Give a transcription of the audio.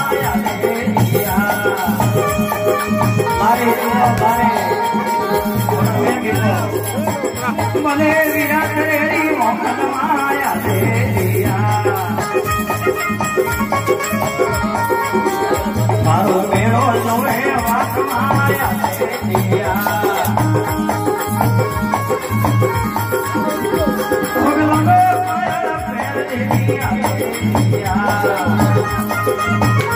મને વિરાટ રેડી મોહન માયા દે દિયા મારો મેળો જોવે વાત માયા દે દિયા ભગવાન માયા પ્રેર દે દિયા